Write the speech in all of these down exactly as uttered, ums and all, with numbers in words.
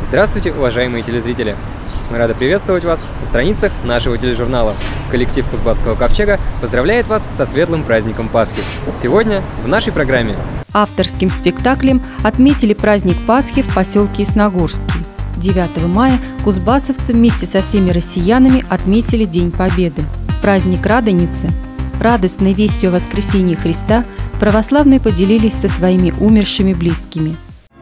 Здравствуйте, уважаемые телезрители! Мы рады приветствовать вас на страницах нашего тележурнала. Коллектив Кузбасского ковчега поздравляет вас со светлым праздником Пасхи. Сегодня в нашей программе. Авторским спектаклем отметили праздник Пасхи в поселке Ясногорский. девятого мая кузбассовцы вместе со всеми россиянами отметили День Победы. Праздник Радоницы. Радостной вестью о воскресении Христа православные поделились со своими умершими близкими.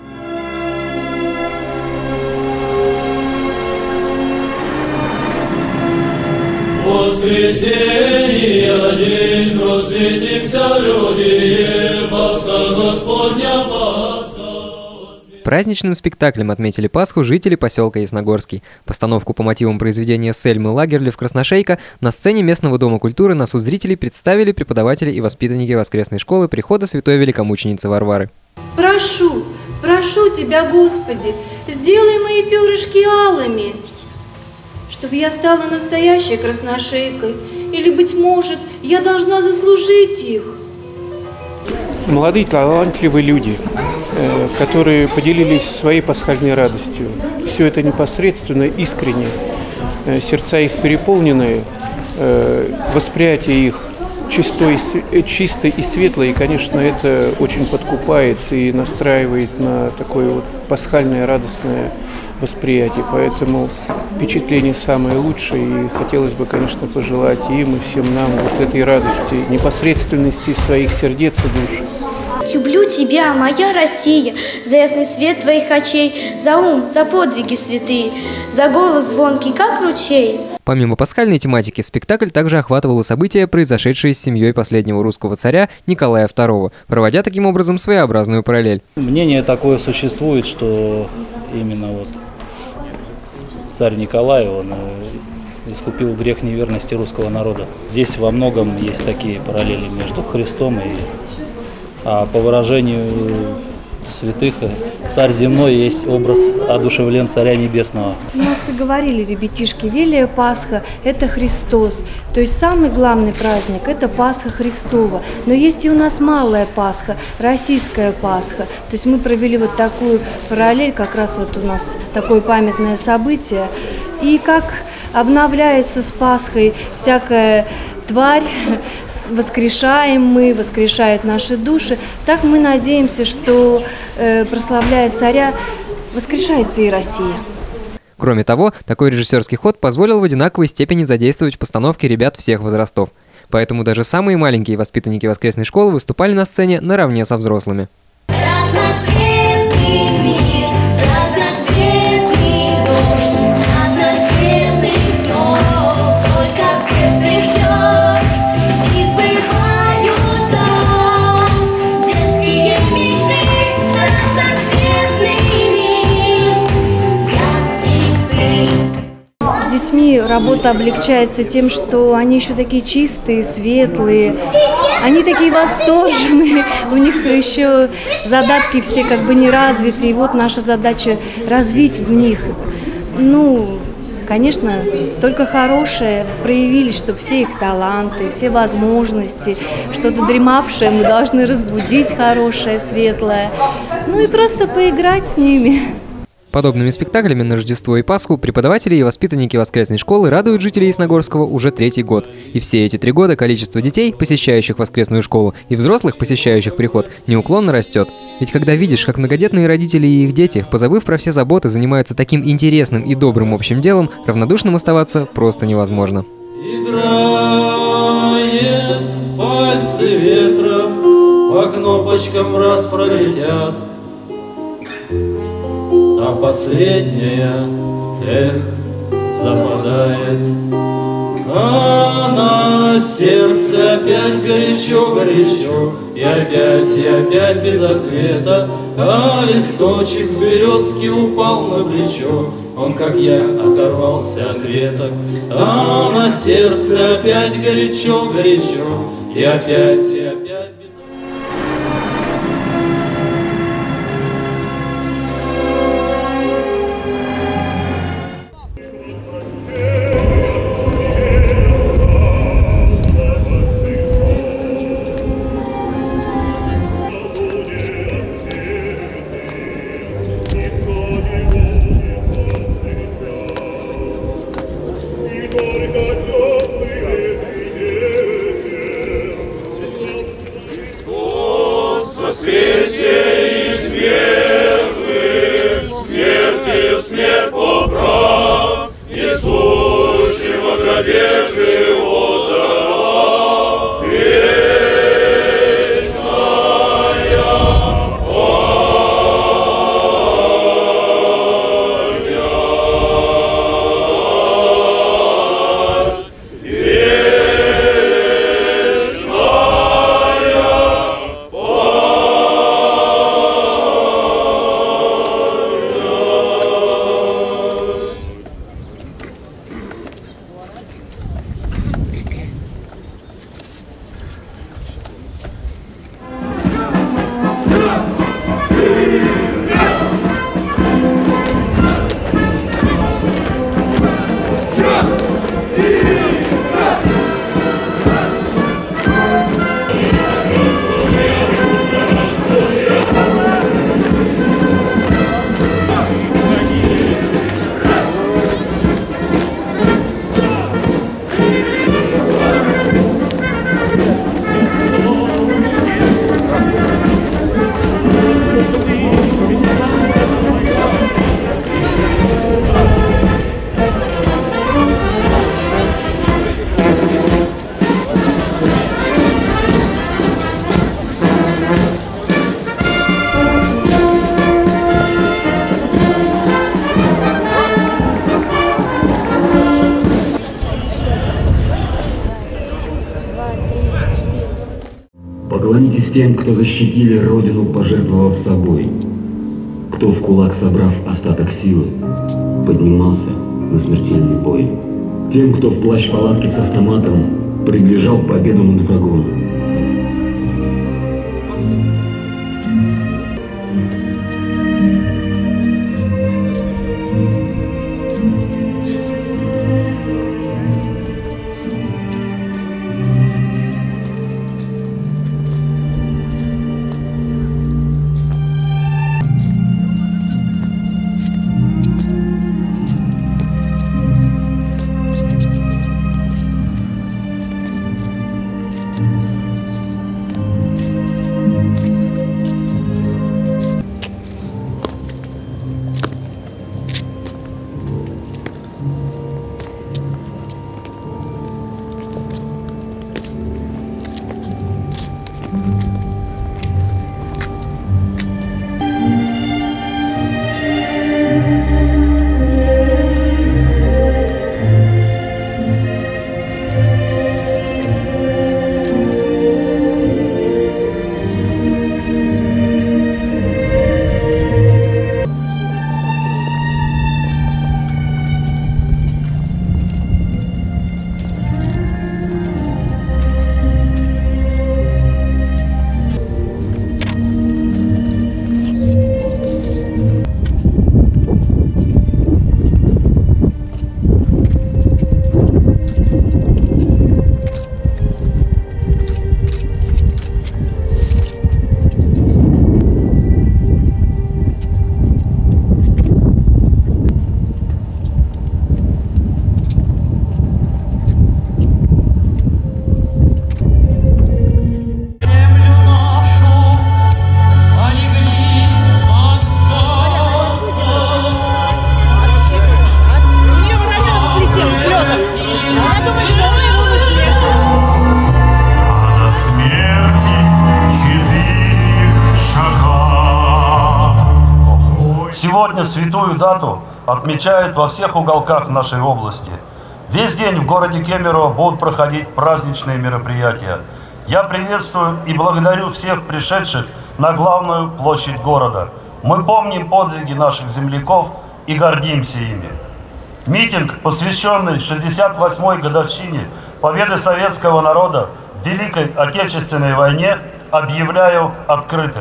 Воскресенье день, просветимся, люди, Пасха Господня, Пасха. Праздничным спектаклем отметили Пасху жители поселка Ясногорский. Постановку по мотивам произведения Сельмы Лагерлев «Красношейка» на сцене местного дома культуры на суд зрителей представили преподаватели и воспитанники воскресной школы прихода святой великомученицы Варвары. Прошу, прошу Тебя, Господи, сделай мои перышки алыми, чтобы я стала настоящей красношейкой, или, быть может, я должна заслужить их. Молодые талантливые люди, которые поделились своей пасхальной радостью. Все это непосредственно, искренне. Сердца их переполнены, восприятие их чистой, чистой и светлое. И, конечно, это очень подкупает и настраивает на такое вот пасхальное радостное восприятие. Поэтому впечатление самое лучшее. И хотелось бы, конечно, пожелать им и всем нам вот этой радости, непосредственности своих сердец и душ. Люблю тебя, моя Россия, за ясный свет твоих очей, за ум, за подвиги святые, за голос звонкий, как ручей. Помимо пасхальной тематики, спектакль также охватывал события, произошедшие с семьей последнего русского царя Николая второго, проводя таким образом своеобразную параллель. Мнение такое существует, что именно вот царь Николай, он искупил грех неверности русского народа. Здесь во многом есть такие параллели между Христом и... А по выражению святых, царь земной есть образ одушевлен царя небесного. У нас и говорили ребятишки, Велия Пасха – это Христос. То есть самый главный праздник – это Пасха Христова. Но есть и у нас малая Пасха, российская Пасха. То есть мы провели вот такую параллель, как раз вот у нас такое памятное событие. И как обновляется с Пасхой всякая тварь, воскрешаем мы, воскрешают наши души. Так мы надеемся, что, э, прославляя царя, воскрешается и Россия. Кроме того, такой режиссерский ход позволил в одинаковой степени задействовать в постановке ребят всех возрастов. Поэтому даже самые маленькие воспитанники воскресной школы выступали на сцене наравне со взрослыми. С детьми работа облегчается тем, что они еще такие чистые, светлые, они такие восторженные, у них еще задатки все как бы не развиты, и вот наша задача развить в них, ну, конечно, только хорошее, проявили, чтобы все их таланты, все возможности, что-то дремавшее мы должны разбудить, хорошее, светлое, ну и просто поиграть с ними. Подобными спектаклями на Рождество и Пасху преподаватели и воспитанники воскресной школы радуют жителей Ясногорского уже третий год. И все эти три года количество детей, посещающих воскресную школу, и взрослых, посещающих приход, неуклонно растет. Ведь когда видишь, как многодетные родители и их дети, позабыв про все заботы, занимаются таким интересным и добрым общим делом, равнодушным оставаться просто невозможно. Играет, пальцы ветром по кнопочкам раз пролетят. А последняя, эх, западает, а на сердце опять горячо-горячо, и опять, и опять без ответа, а листочек с березки упал на плечо, он, как я, оторвался от веток, а на сердце опять горячо-горячо, и опять, и опять без ответа. Поклонитесь тем, кто защитили Родину, пожертвовав собой, кто в кулак, собрав остаток силы, поднимался на смертельный бой. Тем, кто в плащ-палатке с автоматом приближал победу над врагом. Сегодня святую дату отмечают во всех уголках нашей области. Весь день в городе Кемерово будут проходить праздничные мероприятия. Я приветствую и благодарю всех пришедших на главную площадь города. Мы помним подвиги наших земляков и гордимся ими. Митинг, посвященный шестьдесят восьмой годовщине победы советского народа в Великой Отечественной войне, объявляю открытым.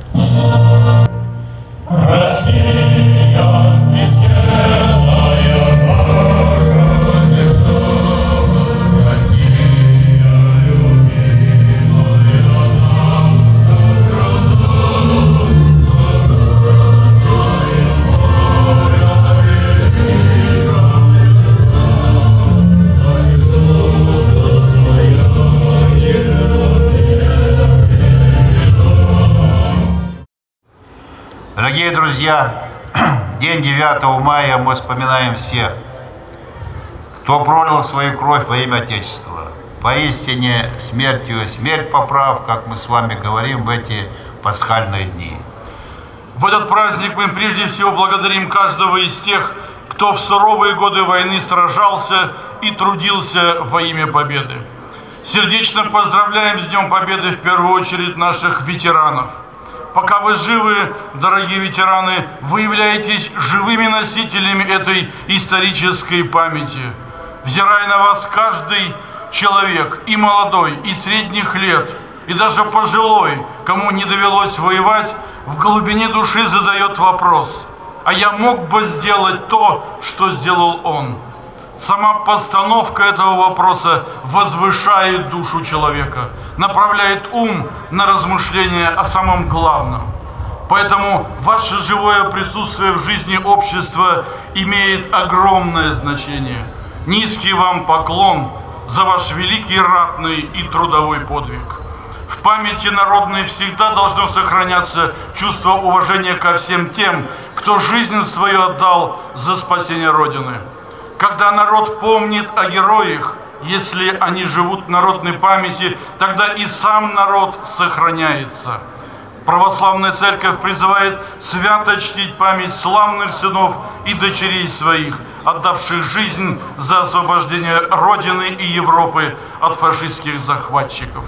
Россия, священная наша держава, Россия, любимая наша страна, продолжает воля великая страна, и что-то своя Дорогие друзья, день девятого мая мы вспоминаем всех. кто пролил свою кровь во имя Отечества. Поистине смертью смерть поправ, как мы с вами говорим в эти пасхальные дни. В этот праздник мы прежде всего благодарим каждого из тех, кто в суровые годы войны сражался и трудился во имя победы. Сердечно поздравляем с Днем Победы в первую очередь наших ветеранов. Пока вы живы, дорогие ветераны, вы являетесь живыми носителями этой исторической памяти. Взирая на вас, каждый человек, и молодой, и средних лет, и даже пожилой, кому не довелось воевать, в глубине души задает вопрос: а я мог бы сделать то, что сделал он? Сама постановка этого вопроса возвышает душу человека, направляет ум на размышления о самом главном. Поэтому ваше живое присутствие в жизни общества имеет огромное значение. Низкий вам поклон за ваш великий ратный и трудовой подвиг. В памяти народной всегда должно сохраняться чувство уважения ко всем тем, кто жизнь свою отдал за спасение Родины. Когда народ помнит о героях, если они живут в народной памяти, тогда и сам народ сохраняется. Православная Церковь призывает свято чтить память славных сынов и дочерей своих, отдавших жизнь за освобождение Родины и Европы от фашистских захватчиков.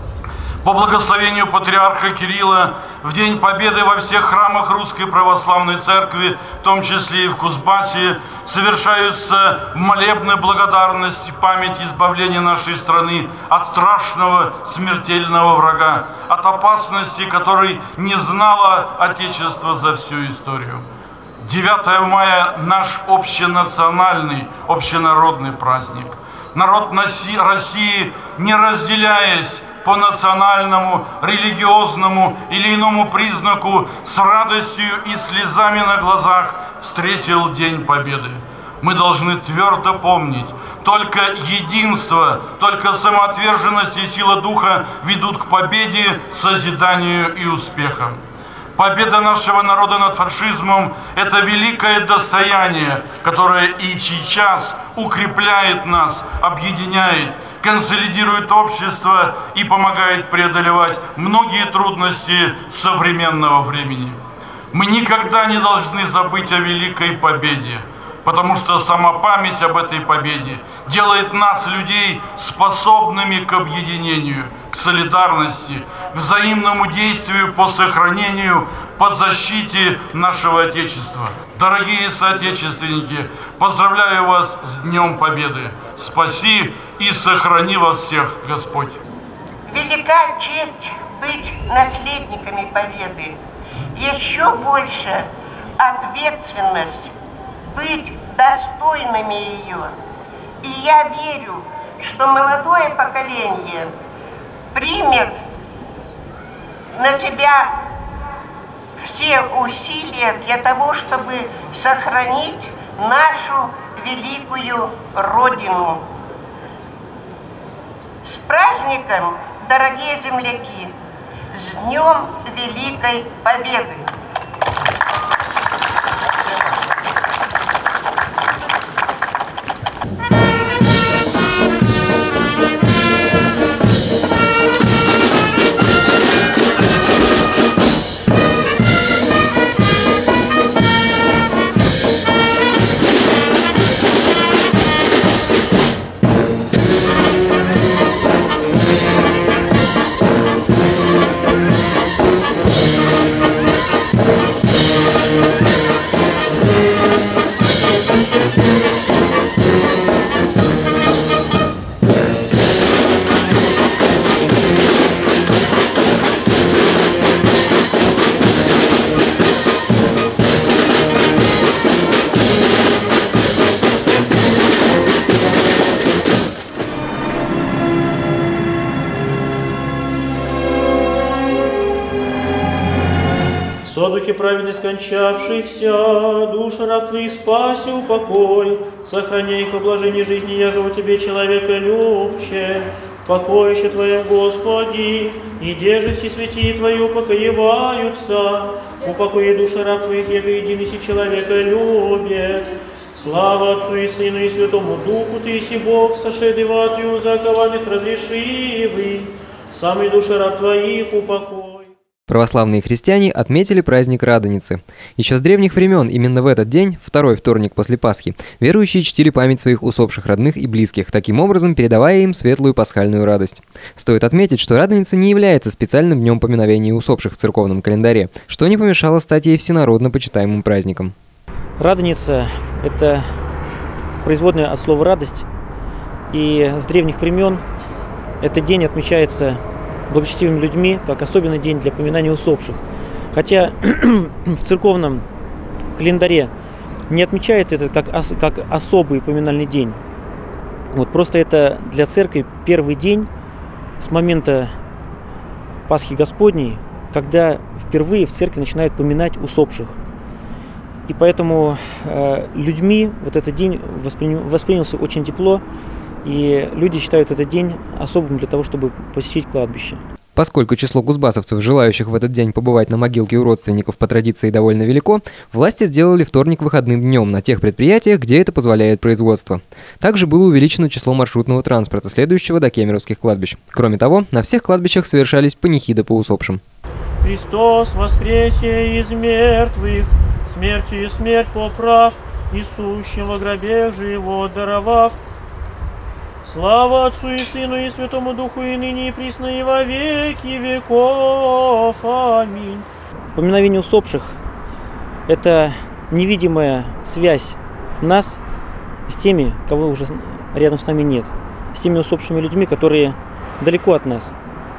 По благословению патриарха Кирилла в День Победы во всех храмах Русской Православной Церкви, в том числе и в Кузбассе, совершаются молебны благодарности в память избавления нашей страны от страшного смертельного врага, от опасности, которой не знало Отечество за всю историю. девятое мая – наш общенациональный, общенародный праздник. Народ России, не разделяясь по национальному, религиозному или иному признаку, с радостью и слезами на глазах встретил День Победы. Мы должны твердо помнить, только единство, только самоотверженность и сила духа ведут к победе, созиданию и успехам. Победа нашего народа над фашизмом – это великое достояние, которое и сейчас укрепляет нас, объединяет, консолидирует общество и помогает преодолевать многие трудности современного времени. Мы никогда не должны забыть о великой победе, потому что сама память об этой победе делает нас, людей, способными к объединению, к солидарности, к взаимному действию по сохранению, по защите нашего Отечества. Дорогие соотечественники, поздравляю вас с Днем Победы. Спаси и сохрани вас всех, Господь. Велика честь быть наследниками Победы. Еще больше ответственность быть достойными ее. И я верю, что молодое поколение примет на себя все усилия для того, чтобы сохранить нашу великую Родину. С праздником, дорогие земляки! С Днем Великой Победы! Со духе праведно скончавшихся, души раб твоих спаси, упокой, сохраняй их во блажении жизни, я живу тебе, человека любче, покоище Твое, Господи, и держи все святии Твои упокоеваются, упокои души раб Твоих, яко единый си человека любец, Слава Отцу и Сыну и Святому Духу, Ты еси Бог, сошедший в атью закованных разрешивый, самой души раб Твоих упокой. Православные христиане отметили праздник Радоницы. Еще с древних времен именно в этот день, второй вторник после Пасхи, верующие чтили память своих усопших родных и близких, таким образом передавая им светлую пасхальную радость. Стоит отметить, что Радоница не является специальным днем поминовения усопших в церковном календаре, что не помешало стать ей всенародно почитаемым праздником. Радоница – это производная от слова «радость», и с древних времен этот день отмечается благочестивыми людьми как особенный день для поминания усопших. Хотя в церковном календаре не отмечается это как, ос, как особый поминальный день. Вот просто это для церкви первый день с момента Пасхи Господней, когда впервые в церкви начинают поминать усопших. И поэтому э, людьми вот этот день воспри... воспринялся очень тепло, и люди считают этот день особым для того, чтобы посетить кладбище. Поскольку число кузбассовцев, желающих в этот день побывать на могилке у родственников, по традиции довольно велико, власти сделали вторник выходным днем на тех предприятиях, где это позволяет производство. Также было увеличено число маршрутного транспорта, следующего до кемеровских кладбищ. Кроме того, на всех кладбищах совершались панихиды по усопшим. Христос воскресе из мертвых, смертью и смерть поправ, и сущим во гробе живот даровав. Слава Отцу и Сыну и Святому Духу, и ныне и присно и во веки веков. Аминь. Поминовение усопших – это невидимая связь нас с теми, кого уже рядом с нами нет, с теми усопшими людьми, которые далеко от нас.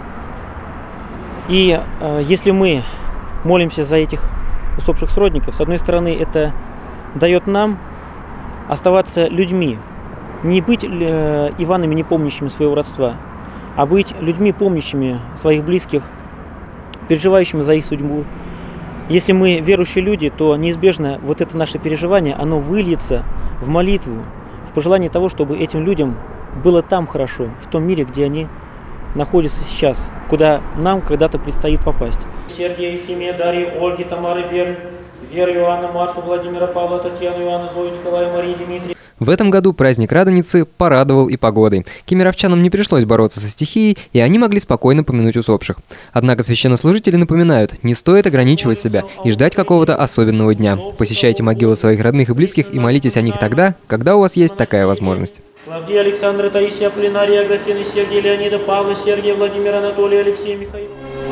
И э, если мы молимся за этих усопших сродников, с одной стороны, это дает нам оставаться людьми, не быть э, Иванами, не помнящими своего родства, а быть людьми, помнящими своих близких, переживающими за их судьбу. Если мы верующие люди, то неизбежно вот это наше переживание, оно выльется в молитву, в пожелание того, чтобы этим людям было там хорошо, в том мире, где они находятся сейчас, куда нам когда-то предстоит попасть. Сергея, Ефимия, Дарьи, Ольги, Тамары, Веры, Веры, Иоанна, Марфа, Владимира, Павла, Татьяну, Иоанна, Зою, Николая, Марии, Дмитрия. В этом году праздник Радоницы порадовал и погодой. Кемеровчанам не пришлось бороться со стихией, и они могли спокойно помянуть усопших. Однако священнослужители напоминают, не стоит ограничивать себя и ждать какого-то особенного дня. Посещайте могилы своих родных и близких и молитесь о них тогда, когда у вас есть такая возможность. Клавдия, Александра, Таисия, Полинария, Аграфена, Сергия, Леонида, Павла, Сергия, Владимира, Анатолия, Алексея, Михаила.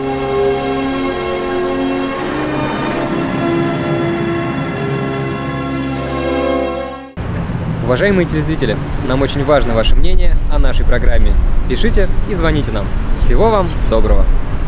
Уважаемые телезрители, нам очень важно ваше мнение о нашей программе. Пишите и звоните нам. Всего вам доброго!